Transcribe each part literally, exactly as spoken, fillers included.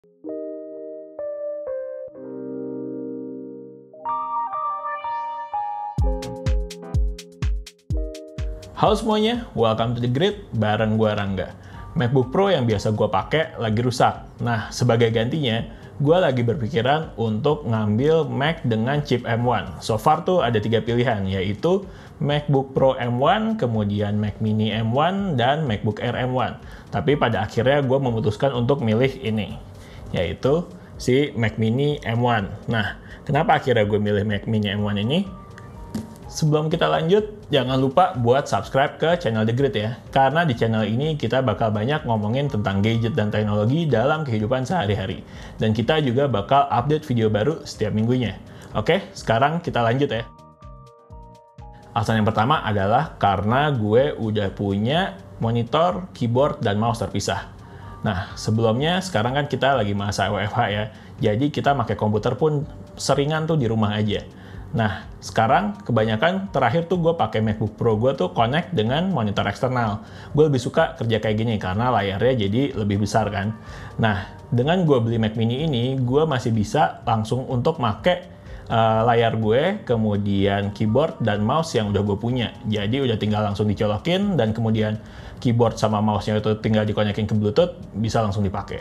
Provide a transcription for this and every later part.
Halo semuanya, welcome to the grid, bareng gua Rangga. MacBook Pro yang biasa gua pakai lagi rusak. Nah, sebagai gantinya, gua lagi berpikiran untuk ngambil Mac dengan chip M one. So far tuh ada tiga pilihan, yaitu MacBook Pro M one, kemudian Mac Mini M one, dan MacBook Air M one. Tapi pada akhirnya gua memutuskan untuk milih ini, yaitu si Mac Mini M one. Nah, kenapa akhirnya gue milih Mac Mini M one ini? Sebelum kita lanjut, jangan lupa buat subscribe ke channel The Grid ya. Karena di channel ini kita bakal banyak ngomongin tentang gadget dan teknologi dalam kehidupan sehari-hari. Dan kita juga bakal update video baru setiap minggunya. Oke, sekarang kita lanjut ya. Alasan yang pertama adalah karena gue udah punya monitor, keyboard, dan mouse terpisah. Nah, sebelumnya sekarang kan kita lagi masa W F H ya. Jadi kita pakai komputer pun seringan tuh di rumah aja. Nah, sekarang kebanyakan terakhir tuh gue pakai MacBook Pro gue tuh connect dengan monitor eksternal. Gue lebih suka kerja kayak gini karena layarnya jadi lebih besar kan. Nah, dengan gue beli Mac Mini ini, gue masih bisa langsung untuk make uh, layar gue, kemudian keyboard dan mouse yang udah gue punya. Jadi udah tinggal langsung dicolokin dan kemudian keyboard sama mouse-nya itu tinggal dikonekin ke Bluetooth, bisa langsung dipakai.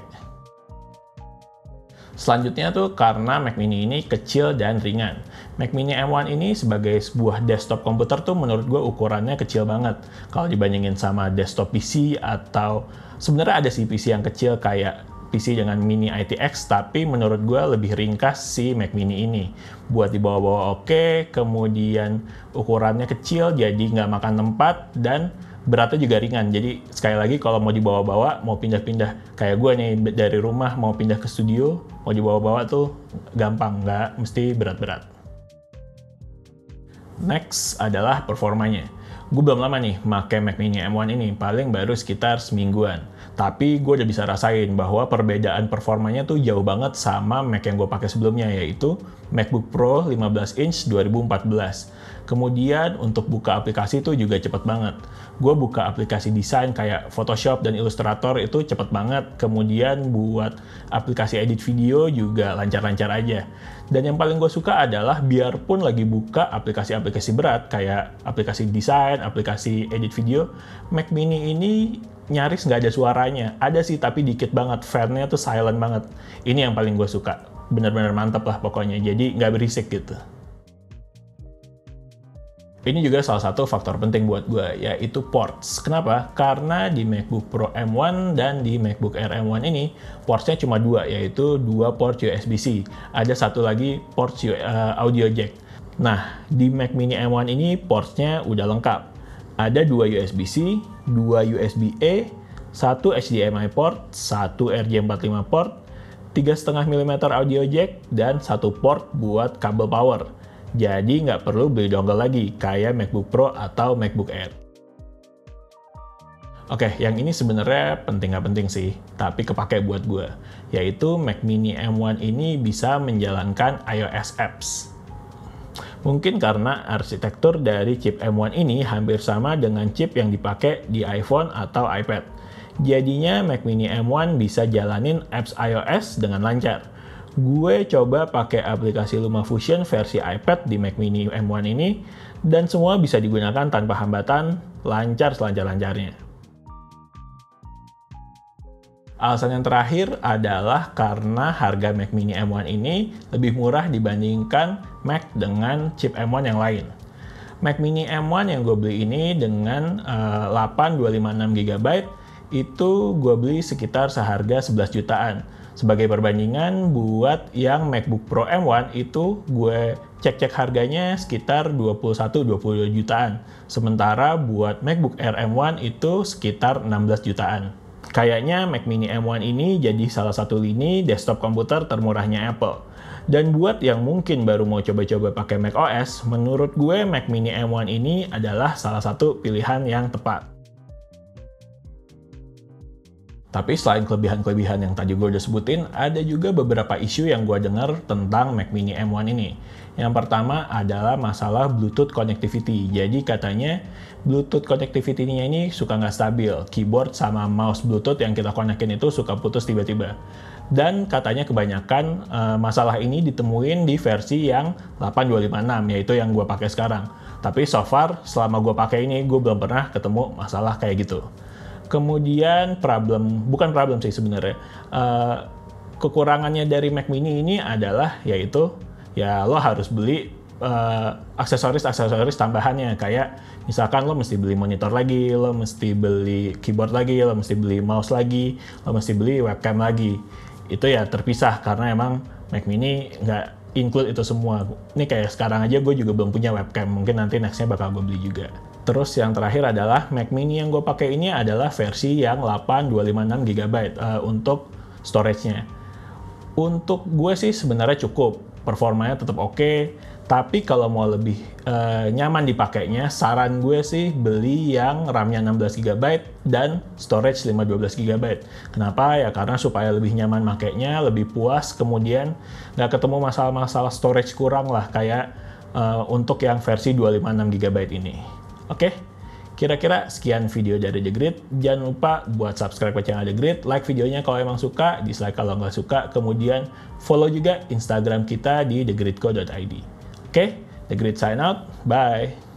Selanjutnya tuh karena Mac Mini ini kecil dan ringan. Mac Mini M one ini sebagai sebuah desktop komputer tuh menurut gue ukurannya kecil banget. Kalau dibandingin sama desktop P C atau sebenarnya ada sih P C yang kecil kayak P C dengan Mini I T X, tapi menurut gue lebih ringkas si Mac Mini ini. Buat dibawa-bawa oke, kemudian ukurannya kecil jadi nggak makan tempat dan beratnya juga ringan. Jadi sekali lagi kalau mau dibawa-bawa, mau pindah-pindah kayak gue nih dari rumah mau pindah ke studio, mau dibawa-bawa tuh gampang, nggak mesti berat-berat. Next adalah performanya. Gue belum lama nih pakai Mac Mini M one ini, paling baru sekitar semingguan. Tapi gue udah bisa rasain bahwa perbedaan performanya tuh jauh banget sama Mac yang gue pakai sebelumnya, yaitu MacBook Pro lima belas inch dua ribu empat belas. Kemudian untuk buka aplikasi tuh juga cepet banget. Gue buka aplikasi desain kayak Photoshop dan Illustrator itu cepet banget. Kemudian buat aplikasi edit video juga lancar-lancar aja. Dan yang paling gue suka adalah biarpun lagi buka aplikasi-aplikasi berat kayak aplikasi desain, aplikasi edit video, Mac Mini ini nyaris nggak ada suaranya. Ada sih tapi dikit banget, fan-nya tuh silent banget. Ini yang paling gue suka. Bener-bener mantep lah pokoknya, jadi nggak berisik gitu. Ini juga salah satu faktor penting buat gue, yaitu ports. Kenapa? Karena di MacBook Pro M one dan di MacBook Air M one ini, portsnya cuma dua, yaitu dua port U S B C. Ada satu lagi port uh, audio jack. Nah, di Mac Mini M one ini portsnya udah lengkap. Ada dua U S B C, dua U S B A, satu H D M I port, satu R J empat puluh lima port, tiga koma lima milimeter audio jack, dan satu port buat kabel power. Jadi nggak perlu beli dongle lagi, kayak MacBook Pro atau MacBook Air. Oke, yang ini sebenarnya penting nggak penting sih, tapi kepake buat gue. Yaitu Mac Mini M one ini bisa menjalankan iOS apps. Mungkin karena arsitektur dari chip M one ini hampir sama dengan chip yang dipakai di iPhone atau iPad. Jadinya Mac Mini M one bisa jalanin apps iOS dengan lancar. Gue coba pakai aplikasi LumaFusion versi iPad di Mac Mini M one ini, dan semua bisa digunakan tanpa hambatan, lancar selancar-lancarnya. Alasan yang terakhir adalah karena harga Mac Mini M one ini lebih murah dibandingkan Mac dengan chip M one yang lain. Mac Mini M one yang gue beli ini dengan uh, delapan dua lima enam giga byte itu gue beli sekitar seharga sebelas jutaan. Sebagai perbandingan, buat yang MacBook Pro M one itu gue cek-cek harganya sekitar dua puluh satu sampai dua puluh dua jutaan. Sementara buat MacBook Air M one itu sekitar enam belas jutaan. Kayaknya Mac Mini M one ini jadi salah satu lini desktop komputer termurahnya Apple. Dan buat yang mungkin baru mau coba-coba pakai macOS, menurut gue Mac Mini M one ini adalah salah satu pilihan yang tepat. Tapi selain kelebihan-kelebihan yang tadi gue udah sebutin, ada juga beberapa isu yang gue dengar tentang Mac Mini M one ini. Yang pertama adalah masalah Bluetooth connectivity. Jadi katanya Bluetooth connectivity-nya ini suka nggak stabil. Keyboard sama mouse Bluetooth yang kita konekin itu suka putus tiba-tiba. Dan katanya kebanyakan uh, masalah ini ditemuin di versi yang delapan dua lima enam, yaitu yang gue pakai sekarang. Tapi so far, selama gue pakai ini, gue belum pernah ketemu masalah kayak gitu. Kemudian problem, bukan problem sih sebenarnya. Uh, kekurangannya dari Mac Mini ini adalah yaitu ya lo harus beli uh, aksesoris-aksesoris tambahannya. Kayak misalkan lo mesti beli monitor lagi, lo mesti beli keyboard lagi, lo mesti beli mouse lagi, lo mesti beli webcam lagi. Itu ya terpisah karena emang Mac Mini nggak include itu semua. Ini kayak sekarang aja gue juga belum punya webcam, mungkin nanti nextnya bakal gue beli juga. Terus yang terakhir adalah Mac Mini yang gue pakai ini adalah versi yang delapan dua lima enam giga byte uh, untuk storage-nya. Untuk gue sih sebenarnya cukup, performanya tetap oke, okay, tapi kalau mau lebih uh, nyaman dipakainya, saran gue sih beli yang RAM-nya enam belas giga byte dan storage lima ratus dua belas giga byte. Kenapa? Ya karena supaya lebih nyaman makainya, lebih puas, kemudian nggak ketemu masalah-masalah storage kurang lah, kayak uh, untuk yang versi dua ratus lima puluh enam giga byte ini. Oke, okay? Kira-kira sekian video dari The Grid. Jangan lupa buat subscribe ke channel The Grid, like videonya kalau emang suka, dislike kalau nggak suka, kemudian follow juga Instagram kita di the grid co dot i d. Oke, okay? The Grid sign out, bye!